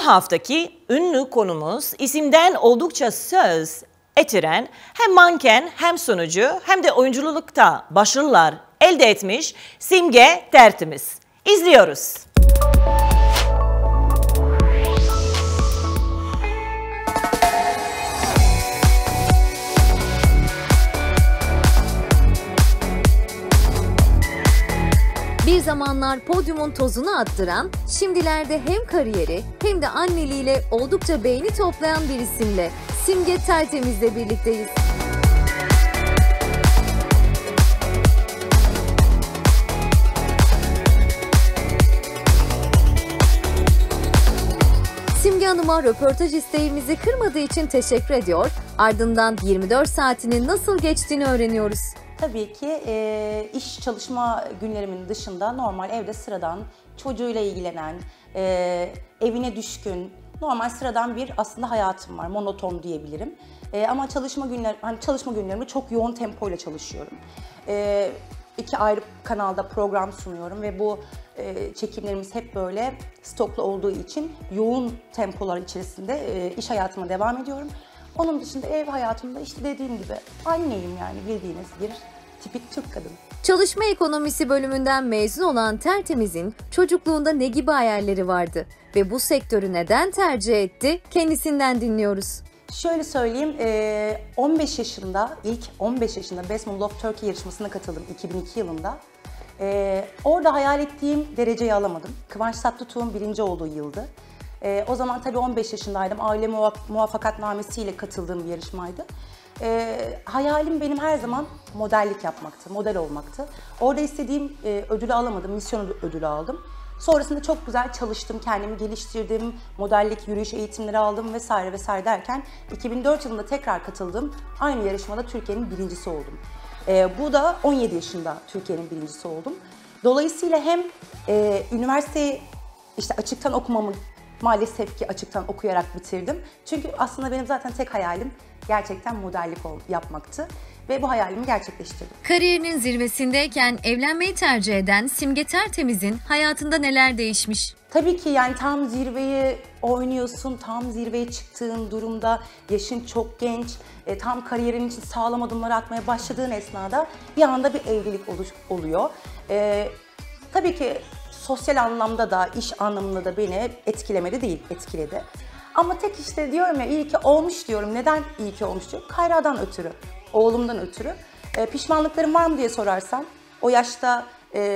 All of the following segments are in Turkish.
Bu haftaki ünlü konumuz isimden oldukça söz ettiren hem manken hem sunucu hem de oyunculukta başarılar elde etmiş Simge Tertemiz. İzliyoruz. Bir zamanlar podyumun tozunu attıran, şimdilerde hem kariyeri hem de anneliğiyle oldukça beğeni toplayan bir isimle Simge Tertemiz'le birlikteyiz. Simge Hanım'a röportaj isteğimizi kırmadığı için teşekkür ediyor, ardından 24 saatinin nasıl geçtiğini öğreniyoruz. Tabii ki iş çalışma günlerimin dışında normal evde sıradan çocuğuyla ilgilenen, evine düşkün, normal sıradan bir aslında hayatım var. Monoton diyebilirim. Ama çalışma günlerimi çok yoğun tempoyla çalışıyorum. 2 ayrı kanalda program sunuyorum ve bu çekimlerimiz hep böyle stoklu olduğu için yoğun tempolar içerisinde iş hayatıma devam ediyorum. Onun dışında ev hayatımda işte dediğim gibi anneyim, yani bildiğiniz bir tipik Türk kadın. Çalışma ekonomisi bölümünden mezun olan Tertemiz'in çocukluğunda ne gibi hayalleri vardı ve bu sektörü neden tercih etti? Kendisinden dinliyoruz. Şöyle söyleyeyim, 15 yaşında, ilk 15 yaşında Best Model of Turkey yarışmasına katıldım 2002 yılında. Orada hayal ettiğim dereceyi alamadım. Kıvanç Tatlıtuğ'un birinci olduğu yıldı. O zaman tabii 15 yaşındaydım. Aile muvaffakatnamesiyle katıldığım bir yarışmaydı. Hayalim benim her zaman modellik yapmaktı, model olmaktı. Orada istediğim ödülü alamadım, misyon ödülü aldım. Sonrasında çok güzel çalıştım, kendimi geliştirdim, modellik, yürüyüş eğitimleri aldım vesaire vesaire derken 2004 yılında tekrar katıldım. Aynı yarışmada Türkiye'nin birincisi oldum. Bu da 17 yaşında Türkiye'nin birincisi oldum. Dolayısıyla hem üniversiteyi işte açıktan okumamı maalesef ki açıktan okuyarak bitirdim. Çünkü aslında benim zaten tek hayalim gerçekten modellik yapmaktı ve bu hayalimi gerçekleştirdim. Kariyerinin zirvesindeyken evlenmeyi tercih eden Simge Tertemiz'in hayatında neler değişmiş? Tabii ki yani tam zirveyi oynuyorsun, tam zirveye çıktığın durumda, yaşın çok genç, tam kariyerin için sağlam adımlar atmaya başladığın esnada bir anda bir evlilik oluyor. Tabii ki sosyal anlamda da, iş anlamında da beni etkilemedi değil, etkiledi. Ama tek işte diyorum ya, iyi ki olmuş diyorum. Neden iyi ki olmuş diyorum? Kayra'dan ötürü, oğlumdan ötürü. Pişmanlıklarım var mı diye sorarsan, o yaşta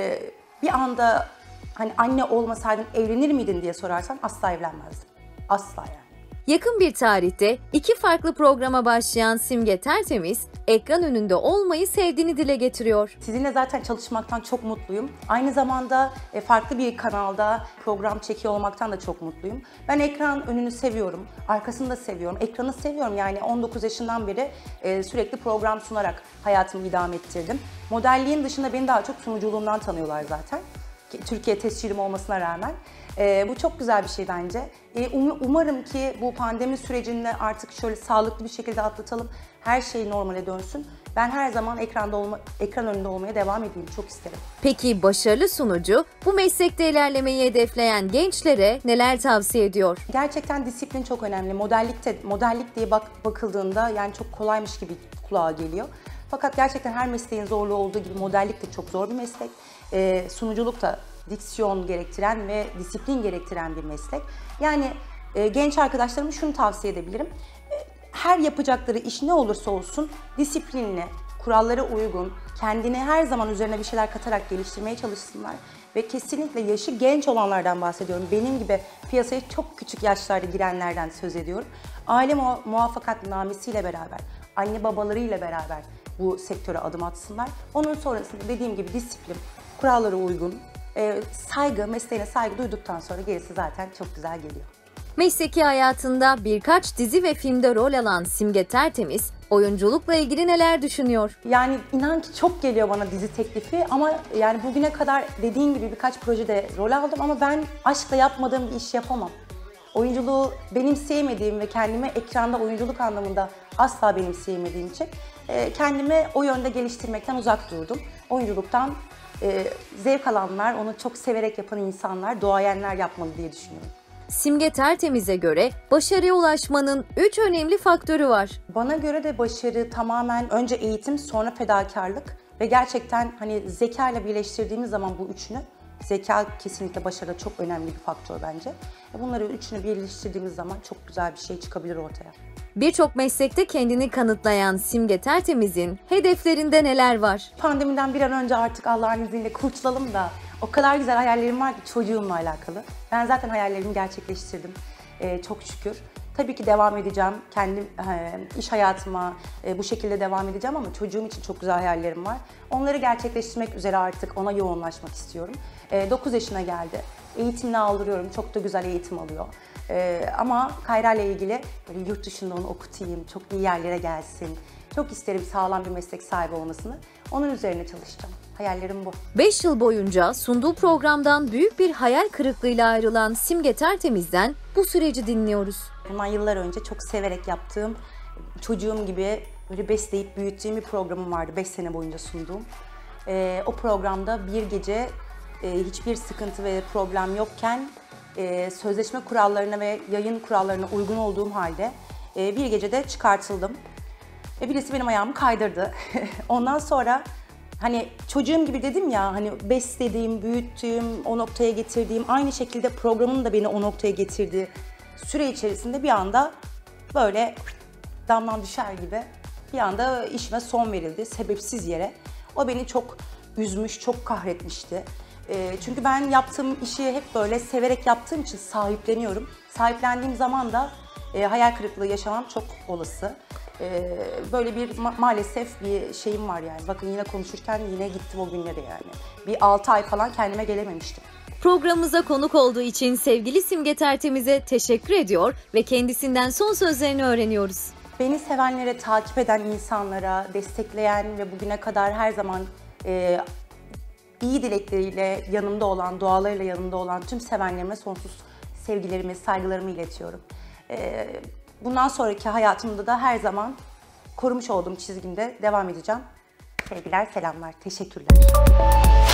bir anda hani anne olmasaydın evlenir miydin diye sorarsan asla evlenmezdim. Asla yani. Yakın bir tarihte 2 farklı programa başlayan Simge Tertemiz, ekran önünde olmayı sevdiğini dile getiriyor. Sizinle zaten çalışmaktan çok mutluyum. Aynı zamanda farklı bir kanalda program çekiyor olmaktan da çok mutluyum. Ben ekran önünü seviyorum, arkasını da seviyorum, ekranı seviyorum. Yani 19 yaşından beri sürekli program sunarak hayatımı idame ettirdim. Modelliğin dışında beni daha çok sunuculuğumdan tanıyorlar zaten. Türkiye tescilim olmasına rağmen. Bu çok güzel bir şey bence. Umarım ki bu pandemi sürecinde artık şöyle sağlıklı bir şekilde atlatalım. Her şey normale dönsün. Ben her zaman ekran önünde olmaya devam edeyim. Çok isterim. Peki başarılı sunucu bu meslekte ilerlemeyi hedefleyen gençlere neler tavsiye ediyor? Gerçekten disiplin çok önemli. Modellik diye bakıldığında yani çok kolaymış gibi kulağa geliyor. Fakat gerçekten her mesleğin zorluğu olduğu gibi modellik de çok zor bir meslek. Sunuculuk da diksiyon gerektiren ve disiplin gerektiren bir meslek. Yani genç arkadaşlarıma şunu tavsiye edebilirim. Her yapacakları iş ne olursa olsun disiplinli, kurallara uygun, kendine her zaman üzerine bir şeyler katarak geliştirmeye çalışsınlar. Ve kesinlikle yaşı genç olanlardan bahsediyorum. Benim gibi piyasaya çok küçük yaşlarda girenlerden söz ediyorum. Aile muvaffakatnamesiyle beraber, anne babalarıyla beraber bu sektöre adım atsınlar. Onun sonrasında dediğim gibi disiplin, kurallara uygun, saygı, mesleğine saygı duyduktan sonra gerisi zaten çok güzel geliyor. Mesleki hayatında birkaç dizi ve filmde rol alan Simge Tertemiz, oyunculukla ilgili neler düşünüyor? Yani inan ki çok geliyor bana dizi teklifi ama yani bugüne kadar dediğim gibi birkaç projede rol aldım ama ben aşkla yapmadığım bir iş yapamam. Oyunculuğu benimseyemediğim ve kendimi ekranda oyunculuk anlamında asla benimseyemediğim için kendimi o yönde geliştirmekten uzak durdum. Oyunculuktan zevk alanlar, onu çok severek yapan insanlar, duayenler yapmalı diye düşünüyorum. Simge Tertemiz'e göre başarıya ulaşmanın 3 önemli faktörü var. Bana göre de başarı tamamen önce eğitim, sonra fedakarlık ve gerçekten hani zeka ile birleştirdiğimiz zaman bu üçünü, zeka kesinlikle başarıda çok önemli bir faktör bence. Bunları üçünü birleştirdiğimiz zaman çok güzel bir şey çıkabilir ortaya. Birçok meslekte kendini kanıtlayan Simge Tertemiz'in hedeflerinde neler var? Pandemiden bir an önce artık Allah'ın izniyle kurtulalım da o kadar güzel hayallerim var ki çocuğumla alakalı. Ben zaten hayallerimi gerçekleştirdim çok şükür. Tabii ki devam edeceğim. Kendi iş hayatıma bu şekilde devam edeceğim ama çocuğum için çok güzel hayallerim var. Onları gerçekleştirmek üzere artık ona yoğunlaşmak istiyorum. 9 yaşına geldi. Eğitimini aldırıyorum. Çok da güzel eğitim alıyor. Ama Kayra ile ilgili böyle yurt dışında onu okutayım, çok iyi yerlere gelsin. Çok isterim sağlam bir meslek sahibi olmasını. Onun üzerine çalışacağım. Hayallerim bu. 5 yıl boyunca sunduğu programdan büyük bir hayal kırıklığıyla ayrılan Simge Tertemiz'den bu süreci dinliyoruz. Bundan yıllar önce çok severek yaptığım, çocuğum gibi böyle besleyip büyüttüğüm bir programım vardı. 5 sene boyunca sunduğum. O programda bir gece hiçbir sıkıntı ve problem yokken sözleşme kurallarına ve yayın kurallarına uygun olduğum halde bir gecede çıkartıldım. Birisi benim ayağımı kaydırdı. Ondan sonra hani çocuğum gibi dedim ya, hani beslediğim, büyüttüğüm, o noktaya getirdiğim, aynı şekilde programın da beni o noktaya getirdiği süre içerisinde bir anda böyle damdan düşer gibi bir anda işime son verildi sebepsiz yere. O beni çok üzmüş, çok kahretmişti. Çünkü ben yaptığım işi hep böyle severek yaptığım için sahipleniyorum. Sahiplendiğim zaman da hayal kırıklığı yaşamam çok olası. Böyle bir maalesef bir şeyim var yani. Bakın yine konuşurken yine gittim o günlere yani. Bir 6 ay falan kendime gelememiştim. Programımıza konuk olduğu için sevgili Simge Tertemiz'e teşekkür ediyor ve kendisinden son sözlerini öğreniyoruz. Beni sevenlere, takip eden insanlara, destekleyen ve bugüne kadar her zaman iyi dilekleriyle yanımda olan, dualarıyla yanımda olan tüm sevenlerime sonsuz sevgilerimi, saygılarımı iletiyorum. Bundan sonraki hayatımda da her zaman korumuş olduğum çizgimde devam edeceğim. Sevgiler, selamlar, teşekkürler.